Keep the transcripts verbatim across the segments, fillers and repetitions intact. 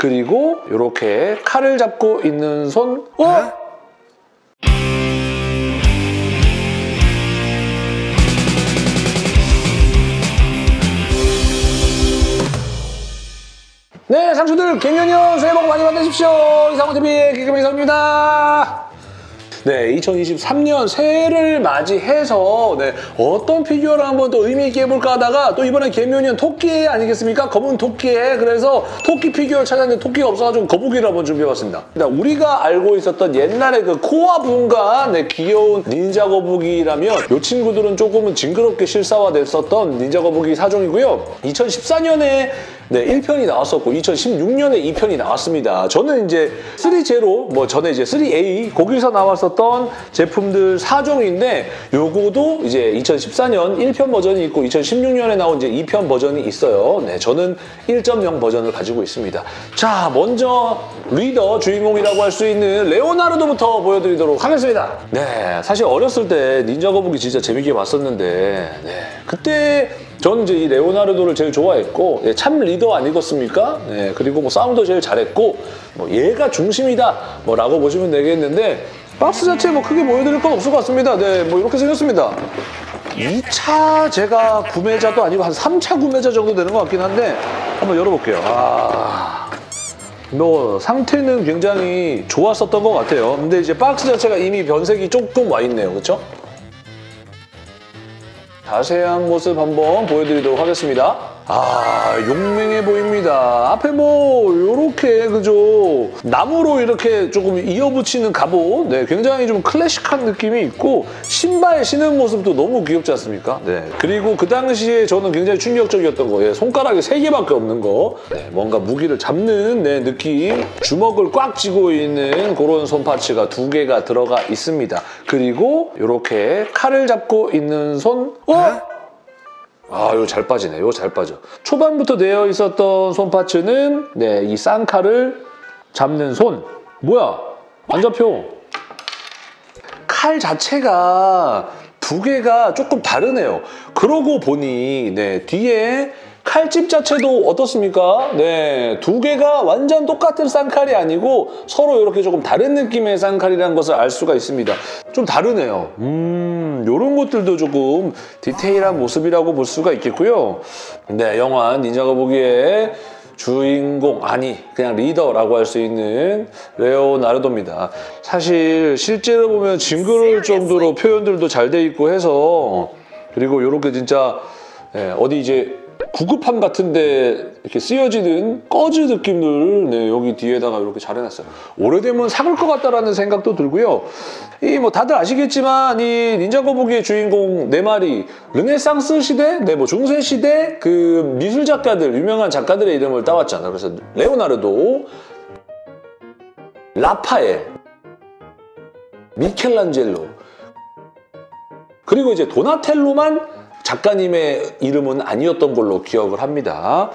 그리고 이렇게 칼을 잡고 있는 손. 어? 네, 상추들 개면요 새해 복 많이 받으십시오. 이상호티비의 개그맨 이상호입니다. 네, 이천이십삼 년 새해를 맞이해서 네, 어떤 피규어를 한번 또 의미 있게 해볼까 하다가 또 이번에 개묘년 토끼 아니겠습니까? 검은 토끼에 그래서 토끼 피규어를 찾았는데 토끼가 없어가지고 거북이를 한번 준비해봤습니다. 우리가 알고 있었던 옛날에 그 코와 분간 네, 귀여운 닌자 거북이라면 이 친구들은 조금은 징그럽게 실사화됐었던 닌자 거북이 사종이고요. 이천십사 년에 네, 일 편이 나왔었고 이천십육 년에 이 편이 나왔습니다. 저는 이제 쓰리 제로, 뭐 전에 이제 쓰리 에이 거기서 나왔었던 제품들 사 종인데 요거도 이제 이천십사 년 일 편 버전이 있고 이천십육 년에 나온 이제 이 편 버전이 있어요. 네, 저는 일 점 영 버전을 가지고 있습니다. 자, 먼저 리더 주인공이라고 할 수 있는 레오나르도부터 보여드리도록 하겠습니다. 네, 사실 어렸을 때 닌자 거북이 진짜 재밌게 봤었는데 네, 그때 저는 이제 이 레오나르도를 제일 좋아했고 예, 참 리더 아니겠습니까? 네, 그리고 뭐 싸움도 제일 잘했고 뭐 얘가 중심이다 뭐 라고 보시면 되겠는데 박스 자체에 뭐 크게 보여드릴 건 없을 것 같습니다. 네, 뭐 이렇게 생겼습니다. 이 차 제가 구매자도 아니고 한 삼 차 구매자 정도 되는 것 같긴 한데 한번 열어볼게요. 아, 뭐 상태는 굉장히 좋았었던 것 같아요. 근데 이제 박스 자체가 이미 변색이 조금 와 있네요. 그렇죠? 자세한 모습 한번 보여드리도록 하겠습니다. 아, 용맹해 보입니다. 앞에 뭐 요렇게 그죠 나무로 이렇게 조금 이어붙이는 갑옷 네, 굉장히 좀 클래식한 느낌이 있고 신발 신은 모습도 너무 귀엽지 않습니까? 네, 그리고 그 당시에 저는 굉장히 충격적이었던 거 예, 손가락이 세 개밖에 없는 거 네, 뭔가 무기를 잡는 네, 느낌 주먹을 꽉 쥐고 있는 그런 손 파츠가 두 개가 들어가 있습니다. 그리고 이렇게 칼을 잡고 있는 손 어? 아, 이거 잘 빠지네. 이거 잘 빠져. 초반부터 되어 있었던 손 파츠는 네, 이 쌍칼을 잡는 손. 뭐야? 안 잡혀. 칼 자체가 두 개가 조금 다르네요. 그러고 보니 네, 뒤에 칼집 자체도 어떻습니까? 네, 두 개가 완전 똑같은 쌍칼이 아니고 서로 이렇게 조금 다른 느낌의 쌍칼이라는 것을 알 수가 있습니다. 좀 다르네요. 음, 이런 것들도 조금 디테일한 모습이라고 볼 수가 있겠고요. 네, 영화 닌자 거북이의 주인공, 아니 그냥 리더라고 할 수 있는 레오나르도입니다. 사실 실제로 보면 징그러울 정도로 표현들도 잘 돼 있고 해서 그리고 이렇게 진짜 네, 어디 이제 구급함 같은데 이렇게 쓰여지는 꺼즈 느낌을 네, 여기 뒤에다가 이렇게 잘 해놨어요. 오래되면 삭을 것 같다라는 생각도 들고요. 이 뭐 다들 아시겠지만 이 닌자 거북이의 주인공 네 마리 르네상스 시대, 네 뭐 중세 시대 그 미술 작가들 유명한 작가들의 이름을 따왔잖아요. 그래서 레오나르도, 라파엘, 미켈란젤로 그리고 이제 도나텔로만 작가님의 이름은 아니었던 걸로 기억을 합니다.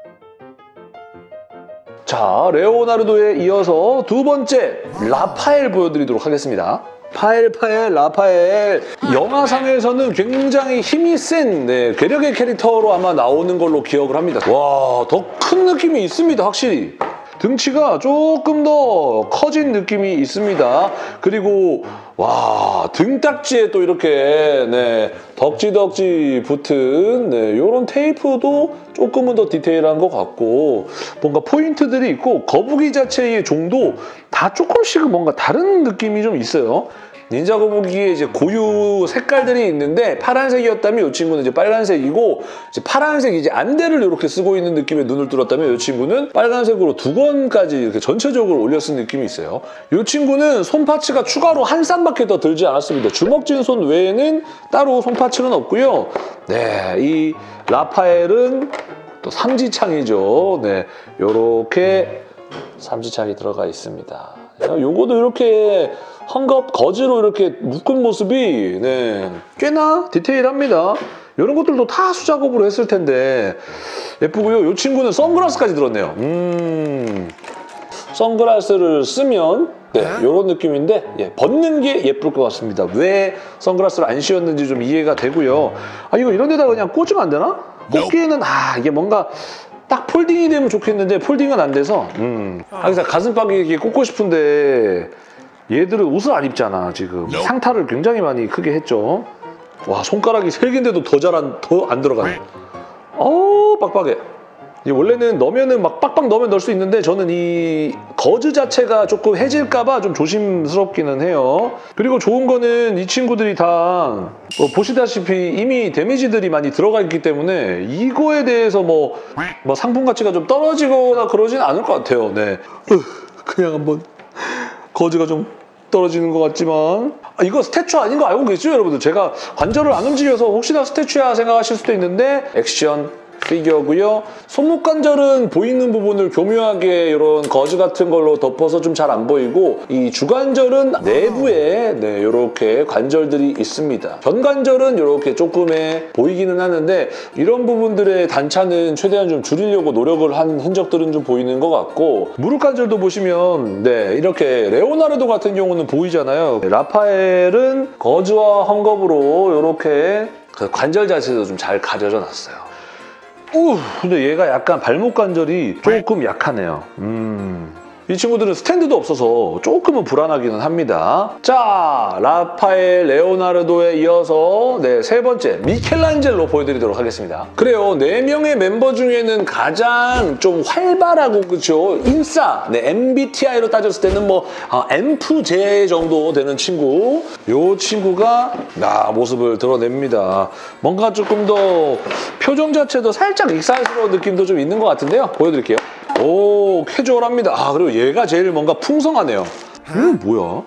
자, 레오나르도에 이어서 두 번째 라파엘 보여드리도록 하겠습니다. 파엘, 파엘, 라파엘. 영화상에서는 굉장히 힘이 센 네, 괴력의 캐릭터로 아마 나오는 걸로 기억을 합니다. 와, 더 큰 느낌이 있습니다, 확실히. 등치가 조금 더 커진 느낌이 있습니다. 그리고 와, 등딱지에 또 이렇게 네, 덕지덕지 붙은 네, 이런 테이프도 조금은 더 디테일한 것 같고 뭔가 포인트들이 있고 거북이 자체의 종도 다 조금씩은 뭔가 다른 느낌이 좀 있어요. 닌자 거북이의 이제 고유 색깔들이 있는데 파란색이었다면 이 친구는 이제 빨간색이고 이제 파란색 이제 안대를 이렇게 쓰고 있는 느낌의 눈을 뚫었다면 이 친구는 빨간색으로 두 건까지 이렇게 전체적으로 올려 쓴 느낌이 있어요. 이 친구는 손 파츠가 추가로 한 쌍밖에 더 들지 않았습니다. 주먹진 손 외에는 따로 손 파츠는 없고요. 네, 이 라파엘은 또 삼지창이죠. 네, 요렇게 삼지창이 들어가 있습니다. 요거도 이렇게 헝겊 거즈로 이렇게 묶은 모습이 네, 꽤나 디테일합니다. 이런 것들도 다 수작업으로 했을 텐데 예쁘고요. 이 친구는 선글라스까지 들었네요. 음, 선글라스를 쓰면 네, 이런 느낌인데 예, 벗는 게 예쁠 것 같습니다. 왜 선글라스를 안 씌웠는지 좀 이해가 되고요. 아, 이거 이런 데다가 그냥 꽂으면 안 되나? 꽂기에는 아, 이게 뭔가 딱 폴딩이 되면 좋겠는데 폴딩은 안 돼서 음. 항상 가슴팍이 이렇게 꽂고 싶은데 얘들은 옷을 안 입잖아 지금. 상타를 굉장히 많이 크게 했죠. 와, 손가락이 세 개인데도 더 잘 안 더 안 들어가네. 어우, 빡빡해. 원래는 넣으면은 막 빡빡 넣으면 넣을 수 있는데 저는 이 거즈 자체가 조금 해질까봐 좀 조심스럽기는 해요. 그리고 좋은 거는 이 친구들이 다 뭐 보시다시피 이미 데미지들이 많이 들어가 있기 때문에 이거에 대해서 뭐, 뭐 상품 가치가 좀 떨어지거나 그러진 않을 것 같아요. 네. 그냥 한번 거즈가 좀 떨어지는 것 같지만 아, 이거 스태츄 아닌 거 알고 계시죠, 여러분들? 제가 관절을 안 움직여서 혹시나 스태츄야 생각하실 수도 있는데 액션 피규어고요. 손목 관절은 보이는 부분을 교묘하게 이런 거즈 같은 걸로 덮어서 좀 잘 안 보이고 이 주관절은 내부에 네, 이렇게 관절들이 있습니다. 견관절은 이렇게 조금의 보이기는 하는데 이런 부분들의 단차는 최대한 좀 줄이려고 노력을 한 흔적들은 좀 보이는 것 같고 무릎 관절도 보시면 네, 이렇게 레오나르도 같은 경우는 보이잖아요. 라파엘은 거즈와 헝겊으로 이렇게 관절 자체도 좀 잘 가려져 놨어요. 오, 근데 얘가 약간 발목 관절이 조금 약하네요. 음. 이 친구들은 스탠드도 없어서 조금은 불안하기는 합니다. 자, 라파엘, 레오나르도에 이어서 네, 세 번째 미켈란젤로 보여드리도록 하겠습니다. 그래요, 네 명의 멤버 중에는 가장 좀 활발하고 그렇죠, 인싸, 네, 엠비티아이로 따졌을 때는 뭐 아, 엠프제 정도 되는 친구. 이 친구가 아, 모습을 드러냅니다. 뭔가 조금 더 표정 자체도 살짝 익살스러운 느낌도 좀 있는 것 같은데요. 보여드릴게요. 오, 캐주얼합니다. 아, 그리고 얘가 제일 뭔가 풍성하네요. 이거 뭐야?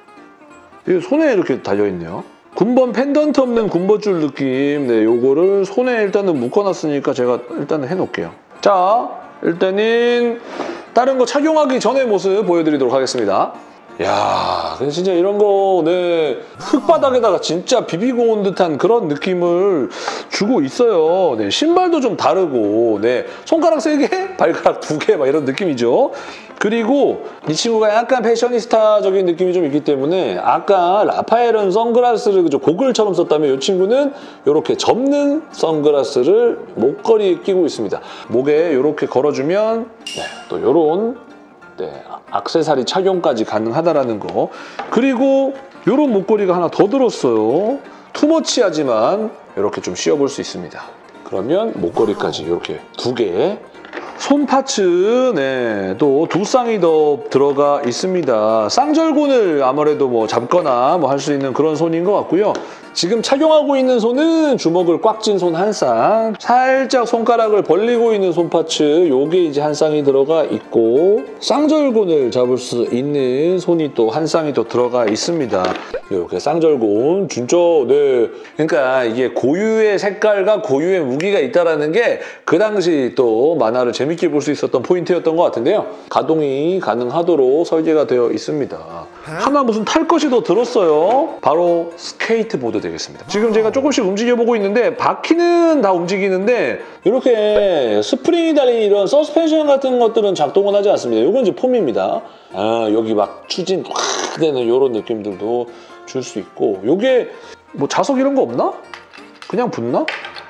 이게 손에 이렇게 달려있네요. 군번 펜던트 없는 군번줄 느낌. 네, 요거를 손에 일단은 묶어놨으니까 제가 일단은 해놓을게요. 자, 일단은 다른 거 착용하기 전의 모습 보여드리도록 하겠습니다. 야, 근데 진짜 이런 거, 네, 흙바닥에다가 진짜 비비고 온 듯한 그런 느낌을 주고 있어요. 네, 신발도 좀 다르고, 네, 손가락 세 개, 발가락 두 개, 막 이런 느낌이죠. 그리고 이 친구가 약간 패셔니스타적인 느낌이 좀 있기 때문에 아까 라파엘은 선글라스를 그저 고글처럼 썼다면 이 친구는 이렇게 접는 선글라스를 목걸이에 끼고 있습니다. 목에 이렇게 걸어주면 네, 또 이런 네, 액세서리 착용까지 가능하다라는 거. 그리고 이런 목걸이가 하나 더 들었어요. 투머치하지만 이렇게 좀 씌워볼 수 있습니다. 그러면 목걸이까지 이렇게 두 개. 손 파츠, 네, 또 두 쌍이 더 들어가 있습니다. 쌍절곤을 아무래도 뭐 잡거나 뭐 할 수 있는 그런 손인 것 같고요. 지금 착용하고 있는 손은 주먹을 꽉 쥔 손 한 쌍, 살짝 손가락을 벌리고 있는 손 파츠, 요게 이제 한 쌍이 들어가 있고 쌍절곤을 잡을 수 있는 손이 또 한 쌍이 또 들어가 있습니다. 이렇게 쌍절곤, 진짜 네, 그러니까 이게 고유의 색깔과 고유의 무기가 있다라는 게 그 당시 또 만화를 재밌게 볼 수 있었던 포인트였던 것 같은데요. 가동이 가능하도록 설계가 되어 있습니다. 하나 무슨 탈 것이 더 들었어요. 바로 스케이트보드 되겠습니다. 지금 제가 조금씩 움직여보고 있는데 바퀴는 다 움직이는데 이렇게 스프링이 달린 이런 서스펜션 같은 것들은 작동은 하지 않습니다. 이건 이제 폼입니다. 아, 여기 막 추진 확 되는 이런 느낌들도 줄 수 있고 이게 뭐 자석 이런 거 없나? 그냥 붙나?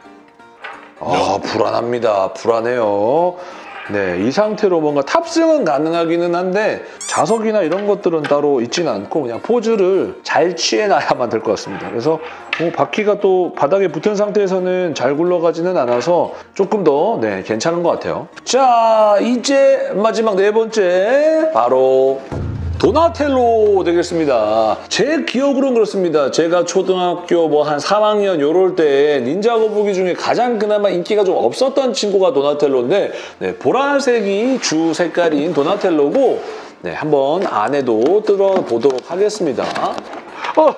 아, 불안합니다. 불안해요. 네, 이 상태로 뭔가 탑승은 가능하기는 한데 자석이나 이런 것들은 따로 있지는 않고 그냥 포즈를 잘 취해놔야만 될 것 같습니다. 그래서 뭐 바퀴가 또 바닥에 붙은 상태에서는 잘 굴러가지는 않아서 조금 더 네, 괜찮은 것 같아요. 자, 이제 마지막 네 번째 바로 도나텔로 되겠습니다. 제 기억으로는 그렇습니다. 제가 초등학교 뭐 한 삼 학년 요럴 때 닌자 거북이 중에 가장 그나마 인기가 좀 없었던 친구가 도나텔로인데 네, 보라색이 주 색깔인 도나텔로고 네, 한번 안에도 뜯어보도록 하겠습니다. 어!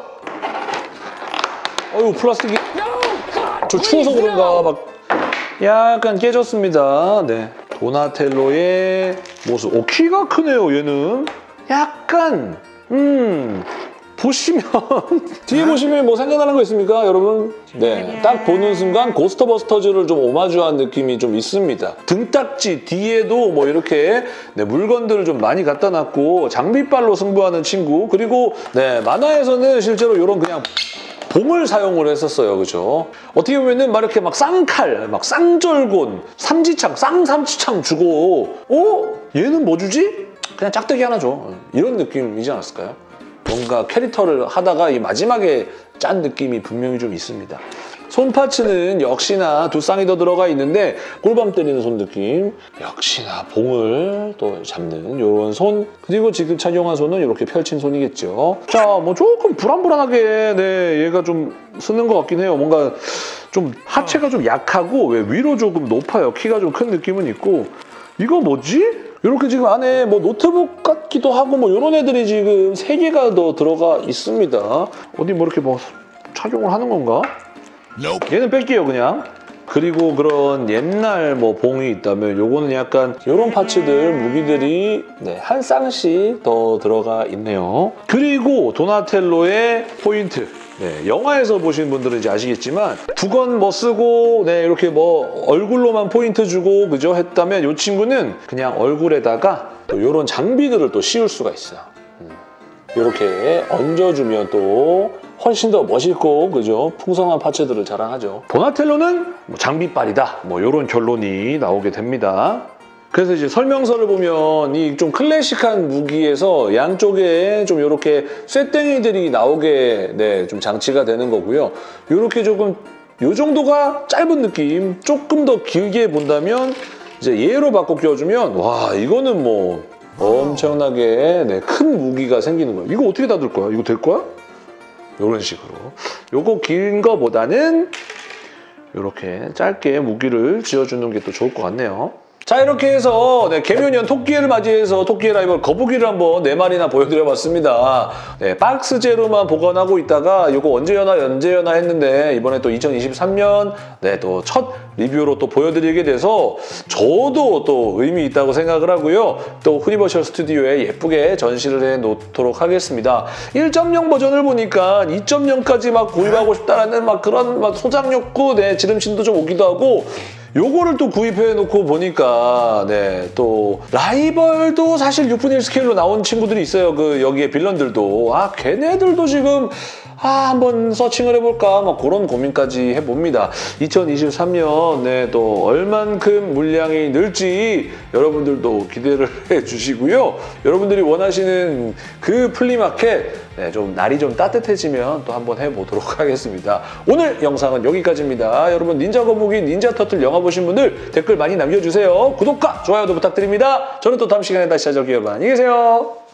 어휴, 플라스틱이 저 추워서 그런가 막 약간 깨졌습니다. 네, 도나텔로의 모습. 오, 키가 크네요, 얘는. 약간 음 보시면 뒤에 보시면 뭐 생각나는 거 있습니까, 여러분? 네, 딱 보는 순간 고스트버스터즈를 좀 오마주한 느낌이 좀 있습니다. 등딱지 뒤에도 뭐 이렇게 네, 물건들을 좀 많이 갖다 놨고 장비빨로 승부하는 친구. 그리고 네, 만화에서는 실제로 이런 그냥 봉을 사용을 했었어요. 그죠? 어떻게 보면은 막 이렇게 막 쌍칼, 막 쌍절곤, 삼지창, 쌍삼지창 주고 어? 얘는 뭐 주지? 그냥 짝대기 하나 줘. 이런 느낌이지 않았을까요? 뭔가 캐릭터를 하다가 이 마지막에 짠 느낌이 분명히 좀 있습니다. 손 파츠는 역시나 두 쌍이 더 들어가 있는데 꿀밤 때리는 손 느낌. 역시나 봉을 또 잡는 이런 손. 그리고 지금 착용한 손은 이렇게 펼친 손이겠죠. 자, 뭐 조금 불안불안하게 네, 얘가 좀 쓰는 것 같긴 해요. 뭔가 좀 하체가 좀 약하고 왜 위로 조금 높아요. 키가 좀 큰 느낌은 있고. 이거 뭐지? 이렇게 지금 안에 뭐 노트북 같기도 하고 뭐 이런 애들이 지금 세 개가 더 들어가 있습니다. 어디 뭐 이렇게 뭐 착용을 하는 건가? 얘는 뺄게요, 그냥. 그리고 그런 옛날 뭐 봉이 있다면 요거는 약간 이런 파츠들, 무기들이 네, 한 쌍씩 더 들어가 있네요. 그리고 도나텔로의 포인트. 네, 영화에서 보신 분들은 이제 아시겠지만 두 건 뭐 쓰고 네, 이렇게 뭐 얼굴로만 포인트 주고 그죠 했다면 이 친구는 그냥 얼굴에다가 또 이런 장비들을 또 씌울 수가 있어요. 음. 이렇게 얹어주면 또 훨씬 더 멋있고 그죠 풍성한 파츠들을 자랑하죠. 도나텔로는 뭐 장비빨이다 뭐 이런 결론이 나오게 됩니다. 그래서 이제 설명서를 보면 이 좀 클래식한 무기에서 양쪽에 좀 이렇게 쇳땡이들이 나오게 네, 좀 장치가 되는 거고요. 이렇게 조금 이 정도가 짧은 느낌, 조금 더 길게 본다면 이제 얘로 바꿔 끼워주면 와 이거는 뭐 엄청나게 네, 큰 무기가 생기는 거예요. 이거 어떻게 닫을 거야? 이거 될 거야? 이런 식으로. 요거 긴 거보다는 이렇게 짧게 무기를 지어주는 게 또 좋을 것 같네요. 자 이렇게 해서 네, 개묘년 토끼를 맞이해서 토끼의 라이벌 거북이를 한번 네 마리나 보여드려봤습니다. 네, 박스제로만 보관하고 있다가 이거 언제 여나 언제 여나 했는데 이번에 또 이천이십삼 년 네, 또 첫 리뷰로 또 보여드리게 돼서 저도 또 의미 있다고 생각을 하고요. 또 유니버셜 스튜디오에 예쁘게 전시를 해놓도록 하겠습니다. 일 점 영 버전을 보니까 이 점 영까지 막 구입하고 싶다라는 막 그런 막 소장 욕구, 네, 지름신도 좀 오기도 하고 요거를 또 구입해놓고 보니까 네, 또 라이벌도 사실 육분의 일 스케일로 나온 친구들이 있어요. 그 여기에 빌런들도 아 걔네들도 지금 아 한번 서칭을 해볼까 막 그런 고민까지 해봅니다. 이천이십삼 년 네, 또 얼만큼 물량이 늘지 여러분들도 기대를 해주시고요. 여러분들이 원하시는 그 플리마켓 네, 좀 날이 좀 따뜻해지면 또 한번 해보도록 하겠습니다. 오늘 영상은 여기까지입니다. 여러분 닌자 거북이, 닌자 터틀 영화 보신 분들 댓글 많이 남겨주세요. 구독과 좋아요도 부탁드립니다. 저는 또 다음 시간에 다시 찾아올게요. 여러분 안녕히 계세요.